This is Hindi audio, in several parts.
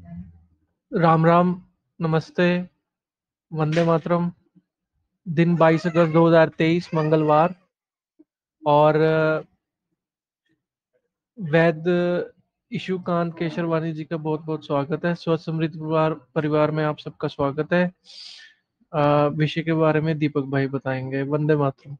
राम राम। नमस्ते। वंदे मातरम। दिन 22 अगस्त 2023 मंगलवार। और वैद्य ईशुकांत केशरवानी जी का बहुत बहुत स्वागत है। स्वस्थ समृद्ध परिवार परिवार में आप सबका स्वागत है। विषय के बारे में दीपक भाई बताएंगे। वंदे मातरम।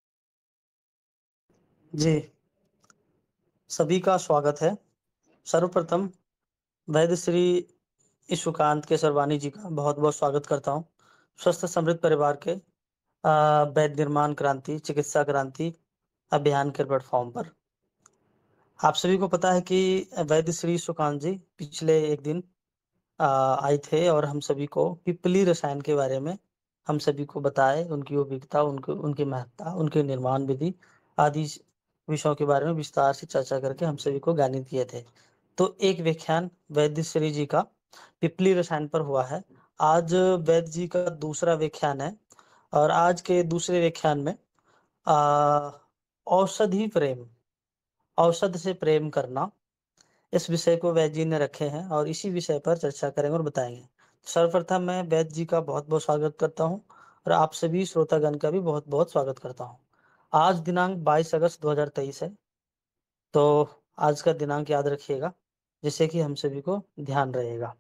जी, सभी का स्वागत है। सर्वप्रथम वैद्य श्री ईशुकांत केशरवानी जी का बहुत बहुत स्वागत करता हूँ स्वस्थ समृद्ध परिवार के वैद्य निर्माण क्रांति चिकित्सा क्रांति अभियान के प्लेटफॉर्म पर। आप सभी को पता है कि वैद्य श्री ईशुकांत जी पिछले एक दिन आए थे और हम सभी को पिपली रसायन के बारे में हम सभी को बताए, उनकी उपयोगिता, उनकी महत्ता, उनके निर्माण विधि आदि विषयों के बारे में विस्तार से चर्चा करके हम सभी को ज्ञानित किए थे। तो एक व्याख्यान वैद्य श्री जी का पिपली रसायन पर हुआ है। आज वैद्य जी का दूसरा व्याख्यान है और आज के दूसरे व्याख्यान में औषधि प्रेम, औषध से प्रेम करना, इस विषय को वैद्य जी ने रखे हैं और इसी विषय पर चर्चा करेंगे और बताएंगे। सर्वप्रथम मैं वैद्य जी का बहुत बहुत स्वागत करता हूँ और आप सभी श्रोतागण का भी बहुत बहुत स्वागत करता हूँ। आज दिनांक 22 अगस्त 2023 है, तो आज का दिनांक याद रखिएगा जिससे कि हम सभी को ध्यान रहेगा।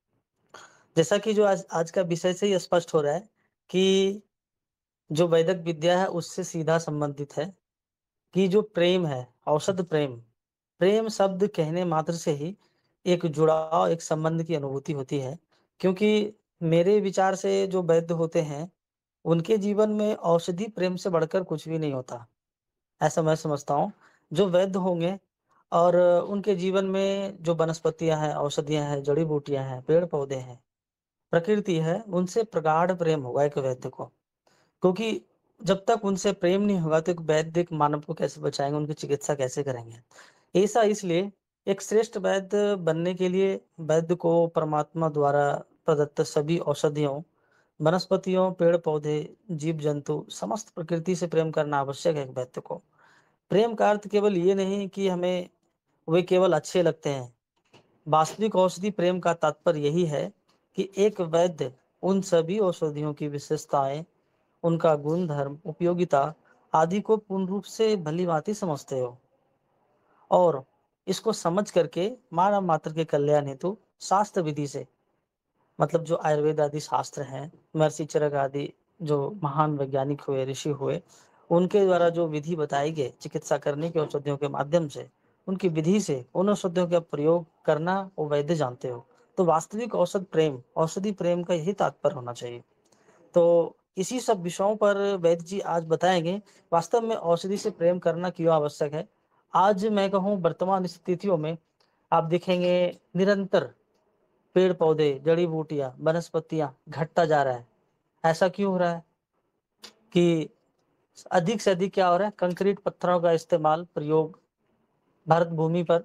जैसा कि जो आज आज का विषय से ही स्पष्ट हो रहा है कि जो वैदिक विद्या है उससे सीधा संबंधित है कि जो प्रेम है, औषध प्रेम, प्रेम शब्द कहने मात्र से ही एक जुड़ाव, एक संबंध की अनुभूति होती है। क्योंकि मेरे विचार से जो वैद्य होते हैं, उनके जीवन में औषधि प्रेम से बढ़कर कुछ भी नहीं होता, ऐसा मैं समझता हूँ। जो वैद्य होंगे और उनके जीवन में जो वनस्पतियाँ हैं, औषधियाँ हैं, जड़ी-बूटियाँ हैं, पेड़-पौधे हैं, प्रकृति है, उनसे प्रगाढ़ प्रेम होगा एक वैद्य को। क्योंकि जब तक उनसे प्रेम नहीं होगा तो एक वैद्य एक मानव को कैसे बचाएँगे, उनकी चिकित्सा कैसे करेंगे? ऐसा इसलिए एक श्रेष्ठ वैद्य बनने के लिए वैद्य को परमात्मा द्वारा प्रदत्त सभी औषधियों, वनस्पतियों, पेड़-पौधे, जीव-जंतु, समस्त प्रकृति से प्रेम करना आवश्यक है एक वैद्य को। प्रेम का अर्थ केवल ये नहीं कि हमें वे केवल अच्छे लगते हैं। वास्तविक औषधि प्रेम का तात्पर्य यही है कि एक वैद्य उन सभी औषधियों की विशेषताएँ, उनका गुण-धर्म, उपयोगिता आदि को पूर्ण रूप से भली-भाँति समझते हो और इसको समझ करके मानव मात्र के कल्याण हेतु शास्त्र विधि से, मतलब जो आयुर्वेद आदि शास्त्र हैं, महर्षि चरक आदि जो महान वैज्ञानिक हुए, ऋषि हुए, उनके द्वारा जो विधि बताई गई चिकित्सा करने की औषधियों के माध्यम से, उनकी विधि से उन औषधियों का प्रयोग करना वो वैद्य जानते हो। तो वास्तविक औषध प्रेम, औषधि प्रेम का यही तात्पर्य होना चाहिए। तो इसी सब विषयों पर वैद्य जी आज बताएँगे, वास्तव में औषधि से प्रेम करना क्यों आवश्यक है। आज मैं कहूँ वर्तमान स्थितियों में आप देखेंगे निरंतर पेड़-पौधे, जड़ी-बूटियाँ, वनस्पतियाँ घटता जा रहा है। ऐसा क्यों हो रहा है कि अधिक से अधिक क्या हो रहा है, कंक्रीट पत्थरों का इस्तेमाल, प्रयोग भारत भूमि पर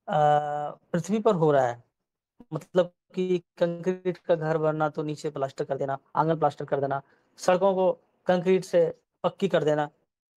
पृथ्वी पर हो रहा है। मतलब कि कंक्रीट का घर बनना तो नीचे प्लास्टर कर देना, आंगन प्लास्टर कर देना, सड़कों को कंक्रीट से पक्की कर देना।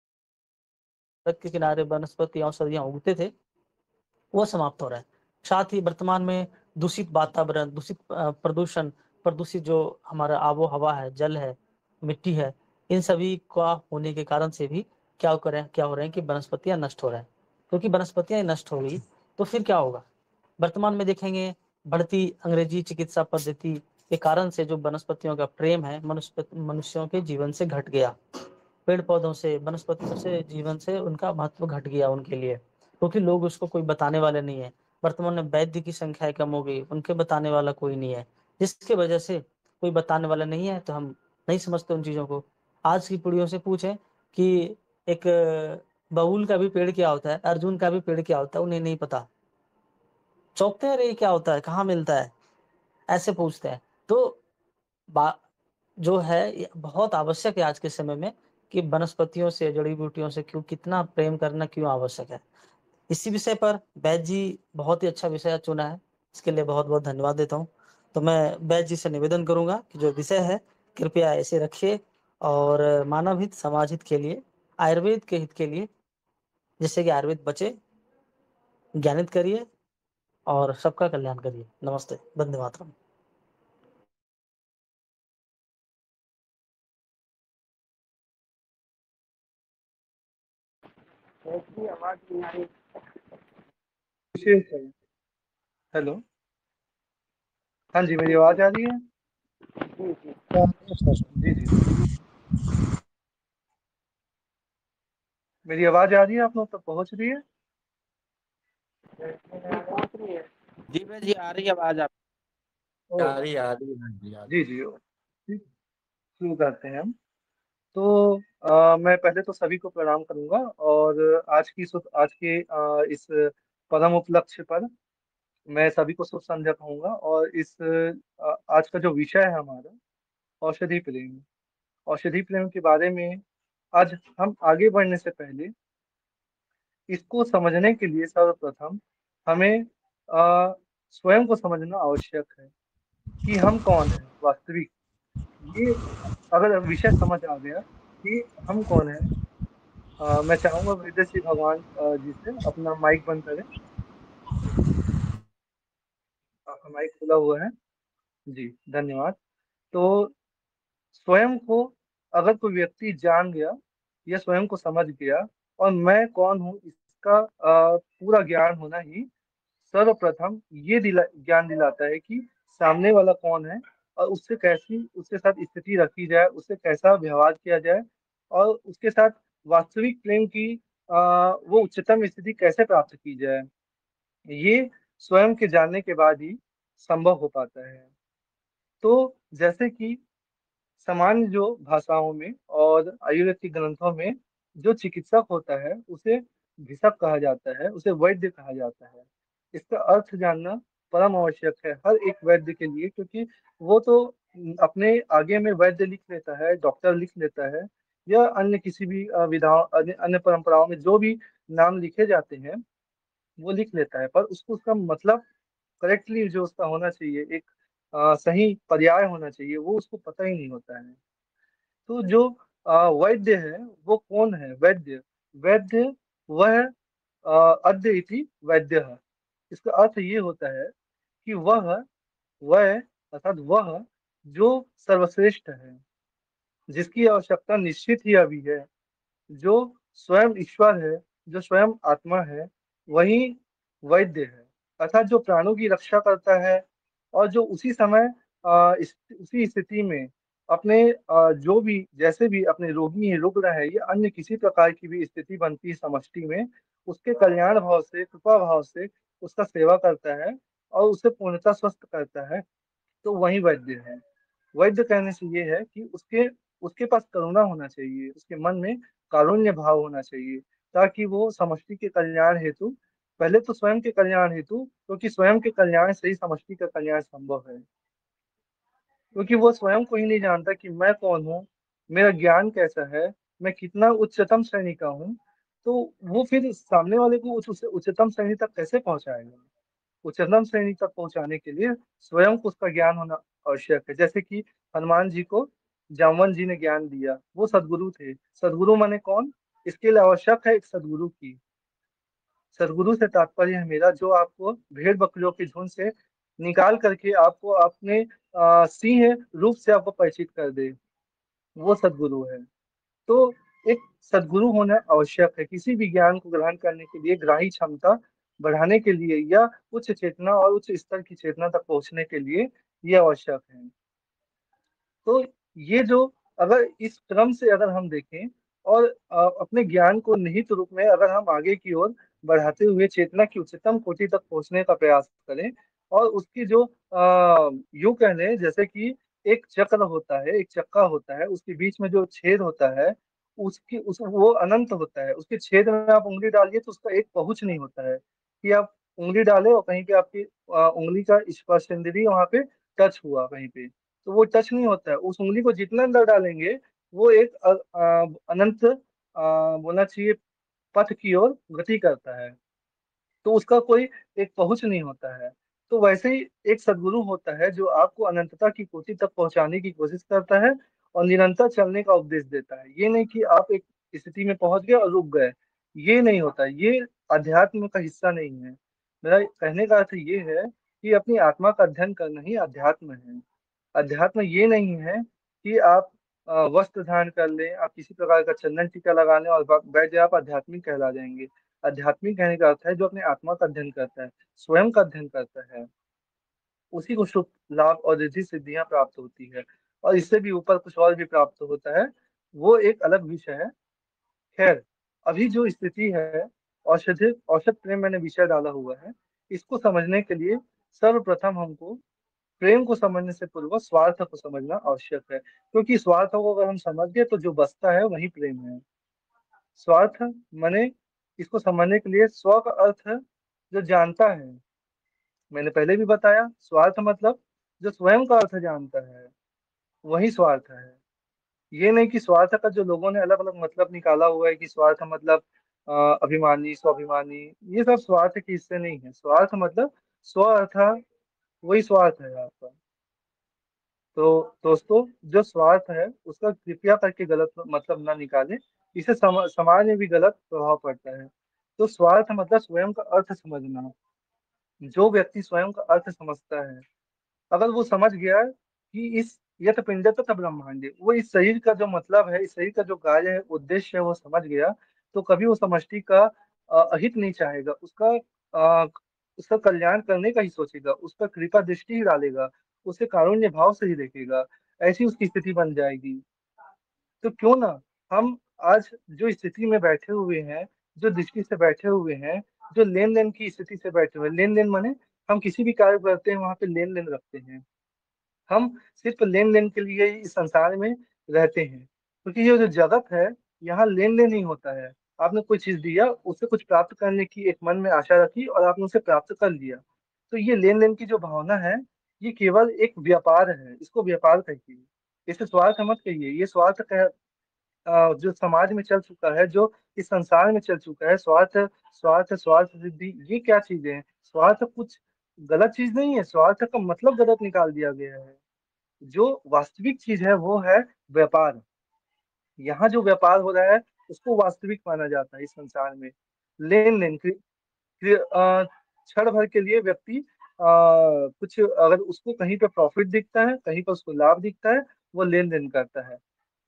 सड़क के किनारे वनस्पति औषधियाँ उगते थे, वो समाप्त हो रहा है। साथ ही वर्तमान में दूषित वातावरण, दूषित प्रदूषण, प्रदूषित जो हमारा आबो-हवा है, जल है, मिट्टी है, इन सभी का होने के कारण से भी क्या हो रहे हैं कि वनस्पतियाँ नष्ट हो रहा है। क्योंकि वनस्पतियाँ नष्ट हो गई, तो फिर क्या होगा? वर्तमान में देखेंगे बढ़ती अंग्रेजी चिकित्सा पद्धति के कारण से जो वनस्पतियों का प्रेम है, मनुष्यों के जीवन से घट गया। पेड़-पौधों से, वनस्पतियों से, जीवन से उनका महत्व घट गया उनके लिए, क्योंकि लोग उसको कोई बताने वाले नहीं है। वर्तमान में वैद्य की संख्याएँ कम हो गई, उनके बताने वाला कोई नहीं है। जिसकी वजह से कोई बताने वाला नहीं है, तो हम नहीं समझते उन चीज़ों को। आज की पीढ़ियों से पूछें कि एक बबूल का भी पेड़ क्या होता है, अर्जुन का भी पेड़ क्या होता है, उन्हें नहीं पता। चौंकते हैं, अरे ये क्या होता है, कहाँ मिलता है? ऐसे पूछते हैं। तो बा जो है ये बहुत आवश्यक है आज के समय में कि वनस्पतियों से, जड़ी-बूटियों से क्यों कितना प्रेम करना क्यों आवश्यक है। इसी विषय पर वैद्य जी बहुत ही अच्छा विषय चुना है, इसके लिए बहुत-बहुत धन्यवाद देता हूँ। तो मैं वैद्य जी से निवेदन करूँगा कि जो विषय है कृपया ऐसे रखिए और मानव हित, समाज हित के लिए, आयुर्वेद के हित के लिए, जिससे कि आयुर्वेद बचे, ज्ञानित करिए और सबका कल्याण करिए। नमस्ते, वंदे मातरम। विशेष है। हेलो, हाँ जी, मेरी आवाज आ रही है? जी जी, मेरी आवाज आ रही है, आप लोग तक पहुंच रही है? जी भाई जी, आ रही है आवाज आप। ओ, आ रही है, आ रही है, हाँ जी, आ रही जी जी, ठीक, शुरू करते हैं हम। तो मैं पहले तो सभी को प्रणाम करूंगा, और आज के इस परम उपलक्ष्य पर मैं सभी को शुभ संध्या कहूंगा। और आज का जो विषय है हमारा, औषधि प्रेम। औषधि प्रेम के बारे में आज हम आगे बढ़ने से पहले इसको समझने के लिए सर्वप्रथम हमें स्वयं को समझना आवश्यक है कि हम कौन हैं वास्तविक। ये अगर विषय समझ आ गया कि हम कौन हैं, मैं चाहूंगा वेद श्री भगवान जी से अपना माइक बंद करें। आपका माइक खुला हुआ है। जी, धन्यवाद। तो स्वयं को अगर कोई व्यक्ति जान गया या स्वयं को समझ गया, और मैं कौन हूँ इसका पूरा ज्ञान होना ही सर्वप्रथम ये ज्ञान दिलाता है कि सामने वाला कौन है, और उसके साथ स्थिति रखी जाए, उससे कैसा व्यवहार किया जाए, और उसके साथ वास्तविक प्रेम की वो उच्चतम स्थिति कैसे प्राप्त की जाए। ये स्वयं के जानने के बाद ही संभव हो पाता है। तो जैसे कि सामान्य जो भाषाओं में और आयुर्वेदिक ग्रंथों में जो चिकित्सक होता है उसे भिषक कहा जाता है, उसे वैद्य कहा जाता है। इसका अर्थ जानना परम आवश्यक है हर एक वैद्य के लिए, क्योंकि वो तो अपने आगे में वैद्य लिख लेता है, डॉक्टर लिख लेता है, या अन्य किसी भी विधाओं अन्य अन्य परंपराओं में जो भी नाम लिखे जाते हैं वो लिख लेता है, पर उसको उसका मतलब करेक्टली जो उसका होना चाहिए, एक सही पर्याय होना चाहिए, वो उसको पता ही नहीं होता है। तो जो वैद्य है वो कौन है? वैद्य, वैद्य वह अद्य इति वैद्य। इसका अर्थ ये होता है कि वह अर्थात वह जो सर्वश्रेष्ठ है, जिसकी आवश्यकता निश्चित ही अभी है, जो स्वयं ईश्वर है, जो स्वयं आत्मा है, वही वैद्य है। अर्थात जो प्राणों की रक्षा करता है, और जो उसी समय उसी स्थिति में अपने जो भी जैसे भी अपने रोगी है, रुग्ण है, या अन्य किसी प्रकार की भी स्थिति बनती है समष्टि में, उसके कल्याण भाव से, कृपा भाव से उसका सेवा करता है और उसे पूर्णतः स्वस्थ करता है, तो वही वैद्य है। वैद्य कहने से ये है कि उसके उसके पास करुणा होना चाहिए, उसके मन में कारुण्य भाव होना चाहिए, ताकि वो समष्टि के कल्याण हेतु, पहले तो स्वयं के कल्याण हेतु, क्योंकि स्वयं के कल्याण से ही समष्टि का कल्याण संभव है। क्योंकि वो स्वयं को ही नहीं जानता कि मैं कौन हूँ, मेरा ज्ञान कैसा है, मैं कितना उच्चतम श्रेणी का हूँ, तो वो फिर सामने वाले को उच्चतम श्रेणी तक कैसे पहुंचाएगा? उच्चतम श्रेणी तक पहुंचाने के लिए स्वयं को उसका ज्ञान होना आवश्यक है। जैसे कि हनुमान जी को जामवन जी ने ज्ञान दिया, वो सदगुरु थे। सदगुरु माने कौन? इसके लिए आवश्यक है एक सदगुरु की। सदगुरु से तात्पर्य है मेरा जो आपको भेड़ बकरियों के झुंड से निकाल करके आपको अपने सिंह रूप से आपको परिचित कर दे, वो सदगुरु है। तो एक सदगुरु होना आवश्यक है किसी भी ज्ञान को ग्रहण करने के लिए, ग्राही क्षमता बढ़ाने के लिए, या उच्च चेतना और उच्च स्तर की चेतना तक पहुंचने के लिए ये आवश्यक है। तो ये जो, अगर इस क्रम से अगर हम देखें और अपने ज्ञान को निहित रूप में अगर हम आगे की ओर बढ़ाते हुए चेतना की उच्चतम कोटि तक पहुंचने का प्रयास करें, और उसकी जो यूं कह लें जैसे कि एक चक्र होता है, एक चक्का होता है, उसके बीच में जो छेद होता है, उसकी उस वो अनंत होता है। उसके छेद में आप उंगली डालिए तो उसका एक पहुंच नहीं होता है कि आप उंगली डाले और कहीं पे आपकी उंगली का स्पर्श इंद्रिय वहां पे टच हुआ कहीं पे, तो वो टच नहीं होता है। उस उंगली को जितना अंदर डालेंगे वो एक अनंत बोलना चाहिए पथ की ओर गति करता है, तो उसका कोई एक पहुंच नहीं होता है। तो वैसे ही एक सदगुरु होता है जो आपको अनंतता की कोटि तक पहुंचाने की कोशिश करता है और निरंतर चलने का उपदेश देता है। ये नहीं कि आप एक स्थिति में पहुंच गए और रुक गए, ये नहीं होता, ये अध्यात्म का हिस्सा नहीं है। मेरा कहने का अर्थ ये है कि अपनी आत्मा का अध्ययन करना ही अध्यात्म है। अध्यात्म ये नहीं है कि आप वस्त्र धारण कर लें, आप किसी प्रकार का चंदन टीका लगा लें और बैठ जाए, आप आध्यात्मिक कहला जाएंगे। आध्यात्मिक कहने का अर्थ है जो अपने आत्मा का अध्ययन करता है, स्वयं का अध्ययन करता है, उसी को शुभ लाभ और रिद्धि सिद्धियां प्राप्त होती है। और इससे भी ऊपर कुछ और भी प्राप्त होता है, वो एक अलग विषय है। खैर, अभी जो स्थिति है, औषधि औषध प्रेम मैंने विषय डाला हुआ है, इसको समझने के लिए सर्वप्रथम हमको प्रेम को समझने से पूर्व स्वार्थ को समझना आवश्यक है, क्योंकि स्वार्थ को अगर हम समझ गए तो जो बचता है वही प्रेम है। स्वार्थ माने, इसको समझने के लिए स्व का अर्थ जो जानता है, मैंने पहले भी बताया, स्वार्थ मतलब जो स्वयं का अर्थ जानता है वही स्वार्थ है। ये नहीं कि स्वार्थ का जो लोगों ने अलग अलग मतलब निकाला हुआ है कि स्वार्थ मतलब अ, अभिमानी, स्वाभिमानी, ये सब स्वार्थ के हिस्से नहीं है। स्वार्थ मतलब स्व अर्थ, वही स्वार्थ है आपका। तो दोस्तों, जो स्वार्थ है उसका कृपया करके गलत मतलब ना निकालें, इससे समाज में भी गलत प्रभाव पड़ता है। तो स्वार्थ मतलब स्वयं का अर्थ समझना। जो व्यक्ति स्वयं का अर्थ समझता है, अगर वो समझ गया कि इस यत पिंड तथा ब्रह्मांड, वो इस शरीर का जो मतलब है, इस शरीर का जो कार्य है, उद्देश्य है, वो समझ गया, तो कभी वो समष्टि का अहित नहीं चाहेगा, अ, उसका कल्याण करने का ही सोचेगा, उस पर कृपा दृष्टि ही डालेगा, उसे कारुण्य भाव से ही देखेगा। ऐसी उसकी स्थिति बन जाएगी। तो क्यों ना हम आज जो स्थिति में बैठे हुए हैं, जो दृष्टि से बैठे हुए हैं, जो लेन देन की स्थिति से बैठे हुए हैं, लेन देन माने हम किसी भी कार्य करते हैं वहां पे लेन देन रखते हैं। हम सिर्फ लेन देन के लिए ही इस संसार में रहते हैं, क्योंकि ये जो जगत है, यहाँ लेन देन ही होता है। आपने कोई चीज दिया, उससे कुछ प्राप्त करने की एक मन में आशा रखी और आपने उसे प्राप्त कर लिया। तो ये लेन देन की जो भावना है, ये केवल एक व्यापार है, इसको व्यापार कहिए। इसे स्वार्थ मत कहिए। ये स्वार्थ जो समाज में चल चुका है, जो इस संसार में चल चुका है, स्वार्थ स्वार्थ स्वार्थ सिद्धि, ये क्या चीजें हैं? स्वार्थ कुछ गलत चीज नहीं है, स्वार्थ का मतलब गलत निकाल दिया गया है। जो वास्तविक चीज है वो है व्यापार। यहाँ जो व्यापार हो रहा है उसको वास्तविक माना जाता है इस संसार में। लेन देन क्षण भर के लिए व्यक्ति कुछ अगर उसको कहीं पे प्रॉफिट दिखता है, कहीं पर उसको लाभ दिखता है, वो लेन देन करता है।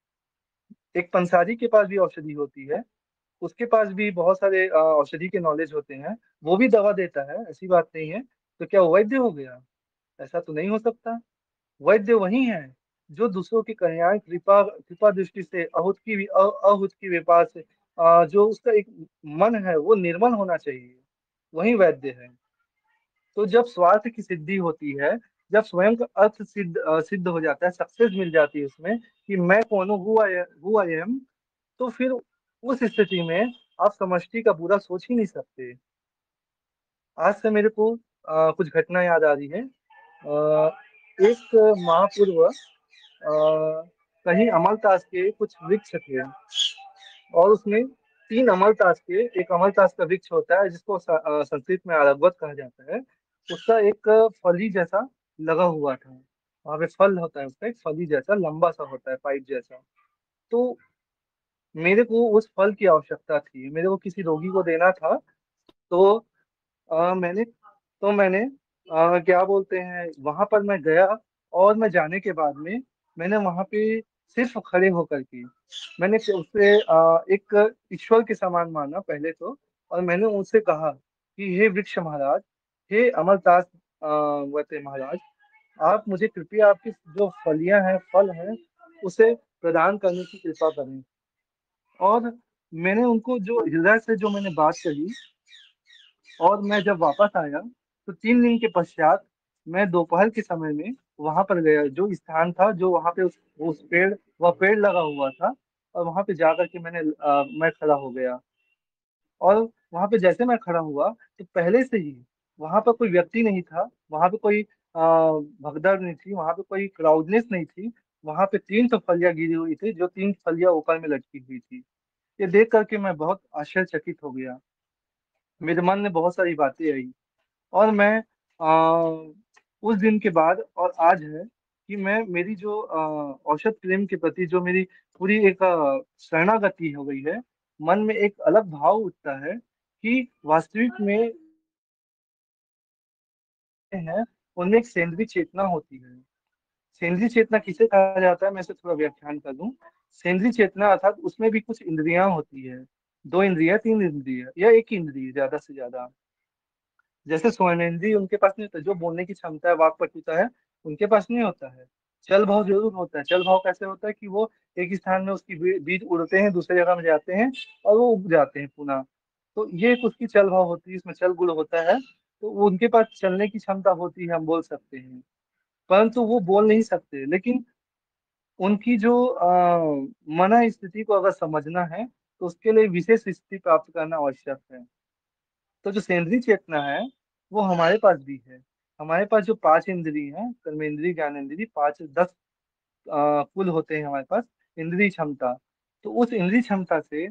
एक पंसारी के पास भी औषधि होती है, उसके पास भी बहुत सारे औषधि के नॉलेज होते हैं, वो भी दवा देता है, ऐसी बात नहीं है। तो क्या वो वैद्य हो गया? ऐसा तो नहीं हो सकता। वैद्य वही है जो दूसरों की कल्याण कृपा कृपा दृष्टि से अहुत की व्यापार से जो उसका एक मन है वो निर्मल होना चाहिए, वही वैद्य है। तो जब स्वार्थ की सिद्धि होती है, जब स्वयं का अर्थ सिद्ध हो जाता है, सक्सेस मिल जाती है उसमें कि मैं कौन हूँ, हु आई एम, तो फिर उस स्थिति में आप समष्टि का बुरा सोच ही नहीं सकते। आज से मेरे को कुछ घटना याद आ रही है। एक महापूर्व कहीं अमलतास के कुछ वृक्ष थे, और उसमें तीन अमलतास के, एक अमलतास का वृक्ष होता है जिसको संस्कृत में अरगवत कहा जाता है, उसका एक फली जैसा लगा हुआ था। वहां पे फल होता है, उसका एक फली जैसा लंबा सा होता है, पाइप जैसा। तो मेरे को उस फल की आवश्यकता थी, मेरे को किसी रोगी को देना था। तो मैंने क्या बोलते हैं, वहां पर मैं गया, और मैं जाने के बाद में मैंने वहां पे सिर्फ खड़े होकर के मैंने उससे एक ईश्वर के समान माना पहले तो। और मैंने उनसे कहा कि हे वृक्ष महाराज, हे अमरदास वते महाराज, आप मुझे कृपया आपकी जो फलियां हैं, फल हैं, उसे प्रदान करने की कृपा करें। और मैंने उनको जो हृदय से जो मैंने बात कही, और मैं जब वापस आया तो 3 दिन के पश्चात मैं दोपहर के समय में वहां पर गया, जो स्थान था, जो वहां पे उस पेड़, वह पेड़ लगा हुआ था, और वहां पे जाकर के मैं खड़ा हो गया। और वहां पे जैसे मैं खड़ा हुआ तो पहले से ही वहां पर कोई व्यक्ति नहीं था, वहां पे कोई भगदड़ नहीं थी, वहां पे कोई क्राउडनेस नहीं थी। वहां पे 300 फलियां गिरी हुई थी, जो 3 फलियां ऊपर में लटकी हुई थी। ये देख करके मैं बहुत आश्चर्यचकित हो गया, मेरे मन में बहुत सारी बातें आई। और मैं उस दिन के बाद और आज है कि मैं, मेरी जो औषध प्रेम के प्रति जो मेरी पूरी एक शरणागति हो गई है, मन में एक अलग भाव उठता है कि वास्तविक में हैं उनमें एक सेंद्रीय चेतना होती है। सेंद्रीय चेतना किसे कहा जाता है, मैं इसे थोड़ा व्याख्यान कर दूं। सेंद्रीय चेतना अर्थात उसमें भी कुछ इंद्रियां होती है, 2 इंद्रिया 3 इंद्रिया या एक इंद्रिय ज्यादा से ज्यादा। जैसे स्वनेंद्रिय उनके पास नहीं होता, जो बोलने की क्षमता है, वाक पटुता है, उनके पास नहीं होता है। चल भाव जरूर होता है। चल भाव कैसे होता है कि वो एक स्थान में उसकी बीज उड़ते हैं, दूसरी जगह में जाते हैं और वो उग जाते हैं पुनः। तो ये एक उसकी चल भाव होती है, इसमें चल गुण होता है। तो वो उनके पास चलने की क्षमता होती है, हम बोल सकते हैं, परंतु वो बोल नहीं सकते। लेकिन उनकी जो मना स्थिति को अगर समझना है तो उसके लिए विशेष स्थिति प्राप्त करना आवश्यक है। तो जो सेंद्रीय चेतना है वो हमारे पास भी है। हमारे पास जो 5 इंद्रिय हैं, कर्मेंद्रिय, ज्ञानेंद्रिय, 5 10 कुल होते हैं हमारे पास इंद्रिय क्षमता। तो उस इंद्रिय क्षमता से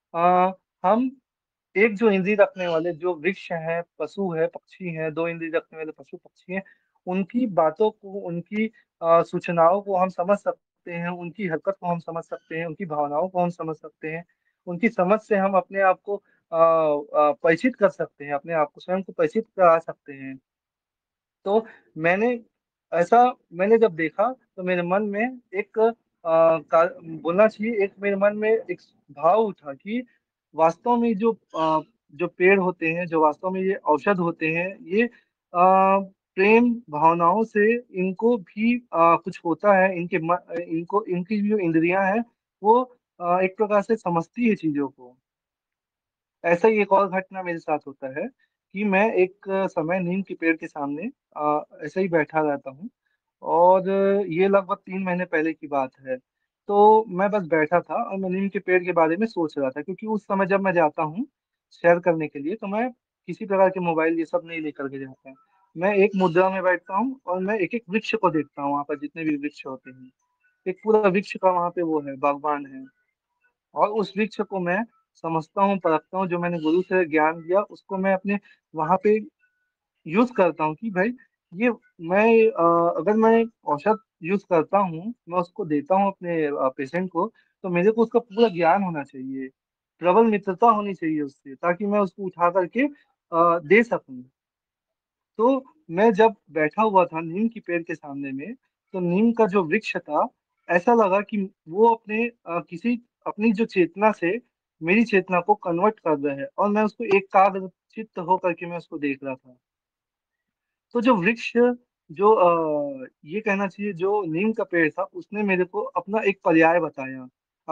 हम एक जो इंद्रिय रखने वाले जो वृक्ष हैं, पशु है, पक्षी हैं, 2 इंद्रिय रखने वाले पशु पक्षी हैं, उनकी बातों को, उनकी सूचनाओं को हम समझ सकते हैं, उनकी हरकत को हम समझ सकते हैं, उनकी भावनाओं को हम समझ सकते हैं। उनकी समझ से हम अपने आप को परिचित कर सकते हैं, अपने आप को स्वयं को परिचित करा सकते हैं। तो मैंने ऐसा मैंने जब देखा तो मेरे मन में एक बोलना चाहिए, एक मेरे मन में एक भाव उठा कि वास्तव में जो पेड़ होते हैं, जो वास्तव में ये औषध होते हैं, ये प्रेम भावनाओं से इनको भी कुछ होता है। इनको इनकी जो इंद्रियां हैं वो एक प्रकार से समझती है चीजों को। ऐसा ही एक और घटना मेरे साथ होता है कि मैं एक समय नीम के पेड़ के सामने ऐसे ही बैठा रहता हूँ। और ये लगभग 3 महीने पहले की बात है। तो मैं बस बैठा था और मैं नीम के पेड़ के बारे में सोच रहा था, क्योंकि उस समय जब मैं जाता हूँ सैर करने के लिए तो मैं किसी प्रकार के मोबाइल ये सब नहीं लेकर के जाता। मैं एक मुद्रा में बैठता हूँ और मैं एक एक वृक्ष को देखता हूँ, वहाँ पर जितने भी वृक्ष होते हैं। एक पूरा वृक्ष का वहाँ पे वो है, बागवान है। और उस वृक्ष को मैं समझता हूँ, परखता हूँ, जो मैंने गुरु से ज्ञान लिया उसको मैं अपने वहां पे यूज करता हूँ कि भाई ये मैं अगर मैं औषध यूज करता हूँ, मैं उसको देता हूँ अपने पेशेंट को, तो मेरे को उसका पूरा ज्ञान होना चाहिए, प्रबल मित्रता होनी चाहिए उससे, ताकि मैं उसको उठा करके दे सकूं। तो मैं जब बैठा हुआ था नीम की पेड़ के सामने में, तो नीम का जो वृक्ष था, ऐसा लगा कि वो अपने किसी अपनी जो चेतना से मेरी चेतना को कन्वर्ट कर रहा है, और मैं उसको एकाग्र चित्त होकर के मैं उसको देख रहा था। तो जो वृक्ष, जो ये कहना चाहिए, जो नीम का पेड़ था, उसने मेरे को अपना एक पर्याय बताया।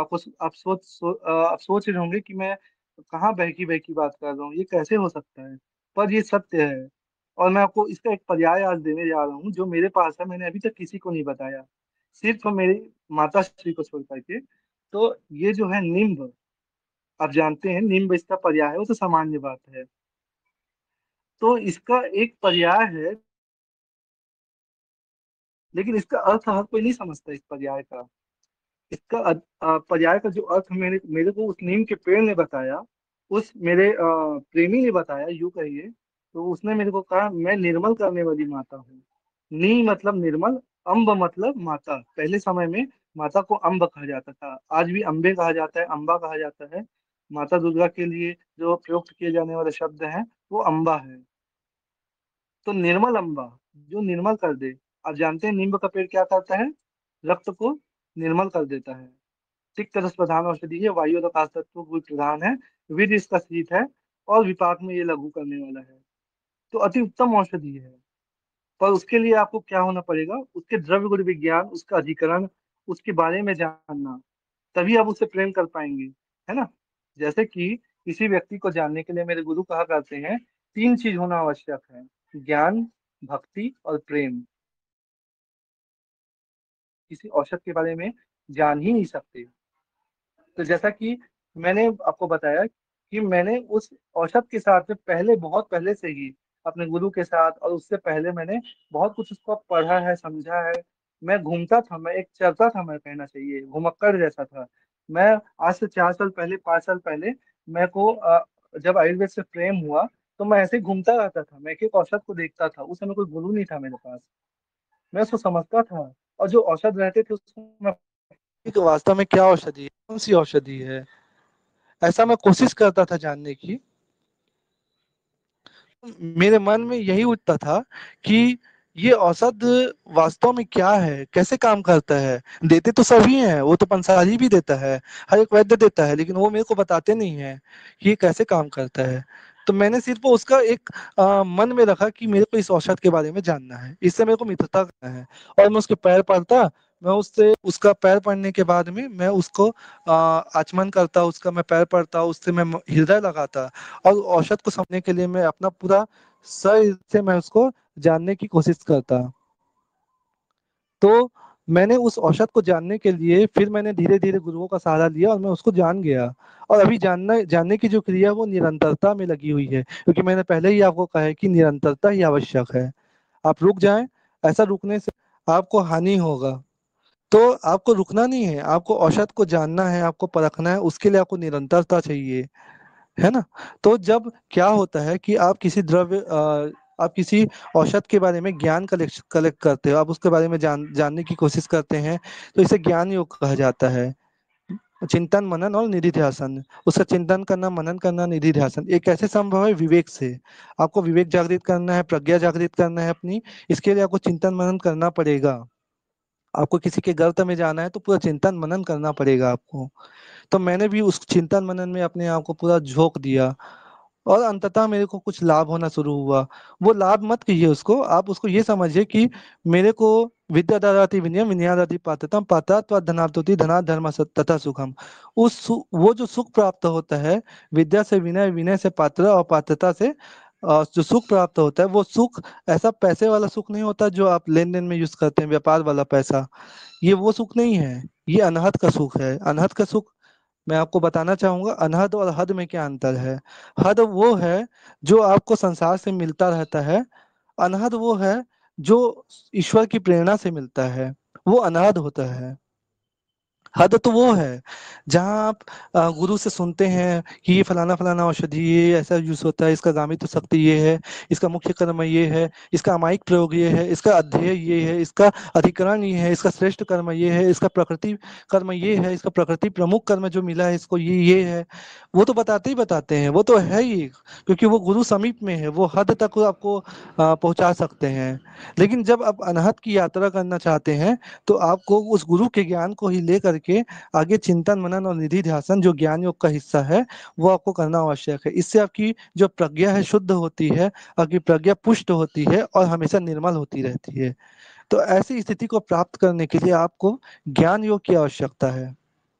आप सोच रहे होंगे कि मैं कहाँ बहकी बहकी बात कर रहा हूँ, ये कैसे हो सकता है, पर ये सत्य है। और मैं आपको इसका एक पर्याय आज देने जा रहा हूँ, जो मेरे पास है, मैंने अभी तक किसी को नहीं बताया, सिर्फ मेरी माता श्री को छोड़ करके। तो ये जो है निम्ब, आप जानते हैं निम्ब इसका पर्याय है, वो तो सामान्य बात है। तो इसका एक पर्याय है, लेकिन इसका अर्थ हर कोई नहीं समझता इस पर्याय का। इसका पर्याय का जो अर्थ मेरे मेरे को उस नीम के पेड़ ने बताया, उस मेरे प्रेमी ने बताया, यूं कहिए। तो उसने मेरे को कहा, मैं निर्मल करने वाली माता हूँ। नी मतलब निर्मल, अम्ब मतलब माता। पहले समय में माता को अम्ब कहा जाता था, आज भी अम्बे कहा जाता है, अम्बा कहा जाता है। माता दुर्गा के लिए जो प्रयुक्त किए जाने वाले शब्द हैं वो अम्बा है। तो निर्मल अम्बा, जो निर्मल कर दे। आप जानते हैं नींबू का पेड़ क्या करता है, रक्त को निर्मल कर देता है। तिक्त रस प्रधान औषधि है, वायु और आकाश तत्व को प्रधान है, वीर्य इसका शीत है, और विपाक में ये लघु करने वाला है। तो अति उत्तम औषधि है। पर उसके लिए आपको क्या होना पड़ेगा, उसके द्रव्य गुण विज्ञान, उसका अधिकरण, उसके बारे में जानना, तभी आप उससे प्रेम कर पाएंगे, है ना। जैसे कि किसी व्यक्ति को जानने के लिए मेरे गुरु कहा करते हैं, 3 चीज होना आवश्यक है, ज्ञान, भक्ति और प्रेम। किसी औषध के बारे में जान ही नहीं सकते। तो जैसा कि मैंने आपको बताया कि मैंने उस औषध के साथ में पहले, बहुत पहले से ही अपने गुरु के साथ, और उससे पहले मैंने बहुत कुछ उसको पढ़ा है, समझा है। मैं घूमता था, मैं एक चलता था, मैं कहना चाहिए घुमक्कड़ जैसा था मैं। आज से 4 साल पहले, 5 साल पहले मेरे को जब आयुर्वेद से प्रेम हुआ, तो मैं ऐसे ही घूमता रहता था, मैं एक एक औषध को देखता था। उस समय कोई गुरु नहीं था मेरे पास, मैं उसको समझता था। और जो औषध रहते थे उसको मैं कि वास्तव में क्या औषधि है, कौन सी औषधि है, ऐसा मैं कोशिश करता था जानने की। मेरे मन में यही उठता था कि ये औषध वास्तव में क्या है, कैसे काम करता है। देते तो सभी हैं, वो तो पंसारी भी देता है, हर एक वैद्य देता है, लेकिन वो मेरे को बताते नहीं है कि ये कैसे काम करता है। तो मैंने सिर्फ उसका एक मन में रखा कि मेरे को इस औषध के बारे में जानना है, इससे मेरे को मित्रता करना है। और मैं उसके पैर पड़ता, मैं उससे उसका पैर पड़ने के बाद में मैं उसको आचमन करता, उसका मैं पैर पड़ता, उससे मैं हृदय लगाता, और औषध को समझने के लिए मैं अपना पूरा शरीर से मैं उसको जानने की कोशिश करता। तो मैंने उस औषध को जानने के लिए फिर मैंने धीरे धीरे गुरुओं का सहारा लिया और मैं उसको जान गया। और अभी जानने की जो क्रिया है वो निरंतरता में लगी हुई है, क्योंकि मैंने पहले ही आपको कहा है कि निरंतरता ही आवश्यक है। आप रुक जाएं, ऐसा रुकने से आपको हानि होगा। तो आपको रुकना नहीं है, आपको औषध को जानना है, आपको परखना है, उसके लिए आपको निरंतरता चाहिए, है ना। तो जब क्या होता है कि आप किसी आप किसी औषध के बारे में ज्ञान कलेक्ट करते हो, आप उसके बारे में जानने की कोशिश करते हैं, तो इसे ज्ञान योग कहा जाता है। चिंतन मनन और निधिध्यासन, उसका चिंतन करना, मनन करना, निधिध्यासन, ये कैसे संभव है? विवेक से। आपको विवेक जागृत करना है, प्रज्ञा जागृत करना है अपनी, इसके लिए आपको चिंतन मनन करना पड़ेगा। आपको किसी के गर्त में जाना है तो पूरा चिंतन मनन करना पड़ेगा आपको। तो मैंने भी उस चिंतन मनन में अपने आप को पूरा झोंक दिया, और अंततः मेरे को कुछ लाभ होना शुरू हुआ। वो लाभ मत कहिए उसको, आप उसको ये समझिए कि मेरे को विद्या ददाति विनयम विनया ददाति पात्रताम पात्रात्वा धनाप्तोति धनात् धर्म तथा सुखम। वो जो सुख प्राप्त होता है विद्या से विनय, विनय से पात्र, और पात्रता से जो सुख प्राप्त होता है, वो सुख ऐसा पैसे वाला सुख नहीं होता जो आप लेन देन में यूज करते हैं, व्यापार वाला पैसा। ये वो सुख नहीं है, ये अनहद का सुख है। अनहद का सुख मैं आपको बताना चाहूंगा, अनहद और हद में क्या अंतर है। हद वो है जो आपको संसार से मिलता रहता है, अनहद वो है जो ईश्वर की प्रेरणा से मिलता है, वो अनहद होता है। हद तो वो है जहाँ आप गुरु से सुनते हैं कि ये फलाना फलाना औषधि ये ऐसा यूज होता है, इसका गामित शक्ति ये है, इसका मुख्य कर्म ये है, इसका अमायिक प्रयोग ये है, इसका अध्यय ये है, इसका अधिकरण ये है, इसका श्रेष्ठ कर्म ये है, इसका प्रकृति कर्म ये है, इसका प्रकृति प्रमुख कर्म जो मिला है इसको ये है। वो तो बताते ही बताते हैं, वो तो है ही, क्योंकि वो गुरु समीप में है, वो हद तक आपको पहुंचा सकते हैं। लेकिन जब आप अनहद की यात्रा करना चाहते हैं तो आपको उस गुरु के ज्ञान को ही लेकर के आगे चिंतन मनन और निधि ध्यासन जो ज्ञान योग का हिस्सा है वो आपको करना आवश्यक है। इससे आपकी जो प्रज्ञा है शुद्ध होती है, आपकी प्रज्ञा पुष्ट होती है और हमेशा निर्मल होती रहती है। तो ऐसी स्थिति को प्राप्त करने के लिए आपको ज्ञान योग की आवश्यकता है।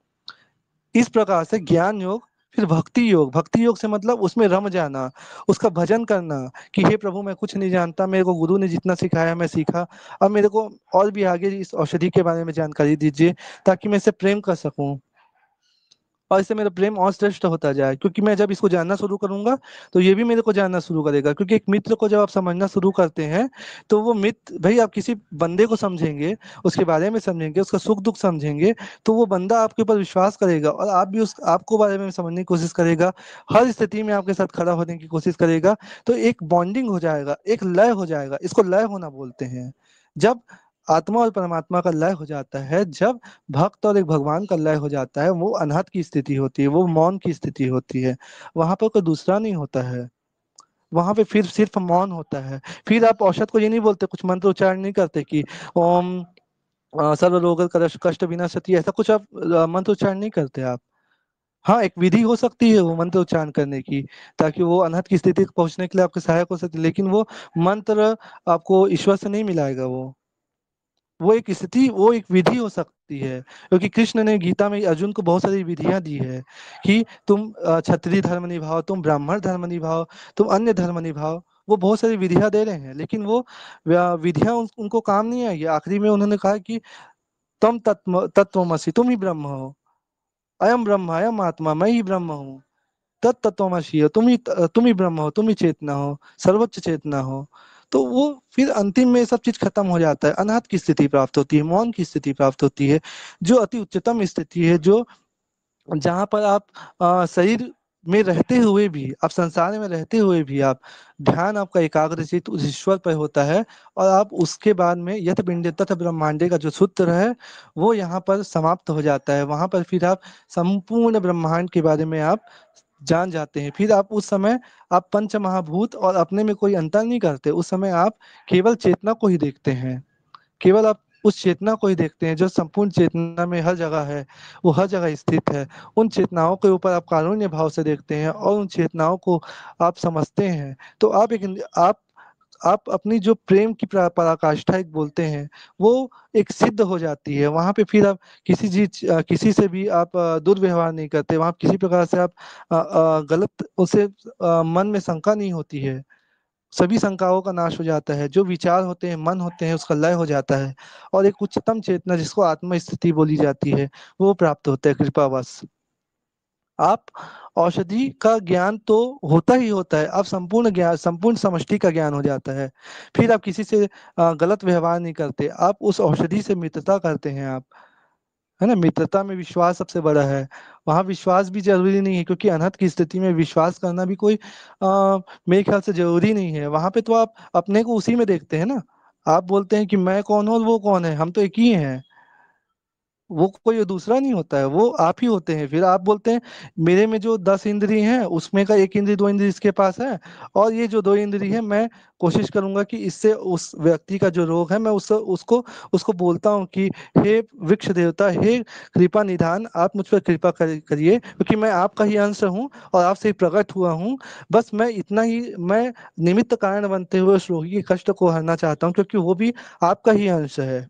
इस प्रकार से ज्ञान योग, फिर भक्ति योग। भक्ति योग से मतलब उसमें रम जाना, उसका भजन करना कि हे प्रभु मैं कुछ नहीं जानता, मेरे को गुरु ने जितना सिखाया मैं सीखा, अब मेरे को और भी आगे इस औषधि के बारे में जानकारी दीजिए ताकि मैं इसे प्रेम कर सकूं, और इससे मेरा प्रेम और श्रेष्ठ होता जाए। क्योंकि मैं जब इसको जानना शुरू करूंगा तो ये भी मेरे को जानना शुरू करेगा। क्योंकि एक मित्र को जब आप समझना शुरू करते हैं तो वो मित्र, भाई आप किसी बंदे को समझेंगे, उसके बारे में समझेंगे, उसका सुख दुख समझेंगे, तो वो बंदा आपके ऊपर विश्वास करेगा और आप भी उस आपको बारे में समझने की कोशिश करेगा, हर स्थिति में आपके साथ खड़ा होने की कोशिश करेगा। तो एक बॉन्डिंग हो जाएगा, एक लय हो जाएगा, इसको लय होना बोलते हैं। जब आत्मा और परमात्मा का लय हो जाता है, जब भक्त और एक भगवान का लय हो जाता है, वो अनहद की स्थिति होती है, वो मौन की स्थिति होती है। वहां पर कोई दूसरा नहीं होता है, वहां पे फिर सिर्फ मौन होता है। फिर आप औषध को ये नहीं बोलते, कुछ मंत्र उच्चारण नहीं करते कि ओम सर्व रोग कष्ट विनाशति, ऐसा कुछ आप मंत्र उच्चारण नहीं करते आप। हाँ, एक विधि हो सकती है वो मंत्र उच्चारण करने की, ताकि वो अनहद की स्थिति तक पहुंचने के लिए आपके सहायक हो सकती है, लेकिन वो मंत्र आपको ईश्वर से नहीं मिलाएगा। वो एक स्थिति, वो एक विधि हो सकती है, क्योंकि कृष्ण ने गीता में अर्जुन को बहुत सारी विधियां दी है कि तुम क्षत्रिय धर्म निभाओ, तुम ब्राह्मण धर्म निभाओ, तुम अन्य धर्म निभाओ। वो बहुत सारी विधियां दे रहे हैं, लेकिन वो विधियां उनको काम नहीं आई। आखिरी में उन्होंने कहा कि तम तत्वमसि, तुम ही ब्रह्म हो, अयम ब्रह्म अयम आत्मा, मैं ही ब्रह्म हूँ, तत्तत्वमसि हो, तुम ही ब्रह्म हो, तुम ही चेतना हो, सर्वोच्च चेतना हो। तो वो फिर अंतिम में सब चीज खत्म हो जाता है, अनाहत की स्थिति प्राप्त होती है, मौन की स्थिति प्राप्त होती है, जो अति उच्चतम स्थिति है, जो जहाँ पर आप शरीर में रहते हुए भी, आप संसार में रहते हुए भी आप ध्यान आपका एकाग्रचित उस ईश्वर पर होता है, और आप उसके बाद में यथ पिंडे तथ ब्रह्मांडे का जो सूत्र है वो यहाँ पर समाप्त हो जाता है। वहां पर फिर आप संपूर्ण ब्रह्मांड के बारे में आप जान जाते हैं। फिर आप उस समय आप पंच महाभूत और अपने में कोई अंतर नहीं करते, उस समय आप केवल चेतना को ही देखते हैं, केवल आप उस चेतना को ही देखते हैं जो संपूर्ण चेतना में हर जगह है, वो हर जगह स्थित है। उन चेतनाओं के ऊपर आप कारुण्य भाव से देखते हैं और उन चेतनाओं को आप समझते हैं। तो आप अपनी जो प्रेम की पराकाष्ठा एक बोलते हैं, वो एक सिद्ध हो जाती है। वहां पे फिर आप किसी से भी आप दुर्व्यवहार नहीं करते, वहां किसी प्रकार से आप गलत उसे मन में शंका नहीं होती है, सभी शंकाओं का नाश हो जाता है, जो विचार होते हैं, मन होते हैं, उसका लय हो जाता है और एक उच्चतम चेतना जिसको आत्म स्थिति बोली जाती है वो प्राप्त होता है कृपावश। आप औषधि का ज्ञान तो होता ही होता है, आप संपूर्ण ज्ञान, संपूर्ण समष्टि का ज्ञान हो जाता है। फिर आप किसी से गलत व्यवहार नहीं करते, आप उस औषधि से मित्रता करते हैं आप, है ना। मित्रता में विश्वास सबसे बड़ा है। वहां विश्वास भी जरूरी नहीं है, क्योंकि अनहत की स्थिति में विश्वास करना भी कोई मेरे ख्याल से जरूरी नहीं है। वहां पे तो आप अपने को उसी में देखते हैं ना, आप बोलते हैं कि मैं कौन हूँ और वो कौन है, हम तो एक ही हैं, वो कोई दूसरा नहीं होता है, वो आप ही होते हैं। फिर आप बोलते हैं मेरे में जो 10 इंद्री हैं उसमें का एक इंद्री 2 इंद्री इसके पास है, और ये जो 2 इंद्री है मैं कोशिश करूंगा कि इससे उस व्यक्ति का जो रोग है मैं उसको उसको बोलता हूँ कि हे वृक्ष देवता, हे कृपा निधान, आप मुझ पर कृपा करिए, क्योंकि मैं आपका ही अंश हूँ और आपसे ही प्रकट हुआ हूँ। बस मैं इतना ही, मैं निमित्त कारण बनते हुए उस रोगी के कष्ट को हरना चाहता हूँ, क्योंकि वो भी आपका ही अंश है।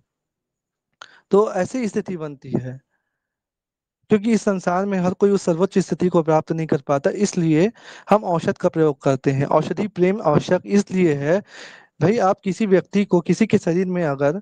तो ऐसी स्थिति बनती है, क्योंकि इस संसार में हर कोई उस सर्वोच्च स्थिति को प्राप्त नहीं कर पाता, इसलिए हम औषध का प्रयोग करते हैं। औषधि प्रेम आवश्यक इसलिए है, भाई आप किसी व्यक्ति को, किसी के शरीर में अगर